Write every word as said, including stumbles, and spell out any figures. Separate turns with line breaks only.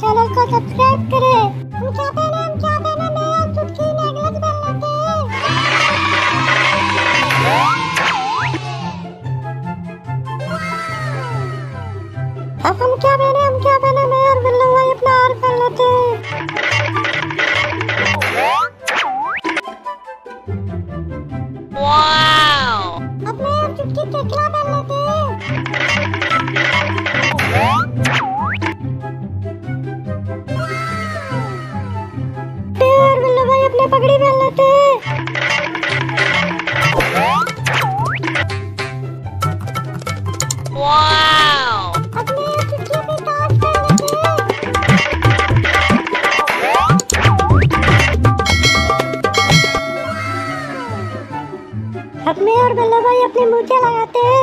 Channel को subscribe करें। हम क्या पहने हम क्या पहने मैं और चुटकी नेकलेस पहन लेते हैं। अब हम क्या पहने हम क्या पहने मैं और बिल्लू भाई अपना हार पहन लेते हैं।
वाओ!
अब मैं और चुटकी टेकला पहन लेते हैं। और बिल्लू भाई अपने पगड़ी पहन लेते हैं।
वाओ!
अब मैं और चुटकी अपनी ताज पहन लेते हैं। अब मैं और बिल्लू भाई अपनी मूछें लगाते हैं।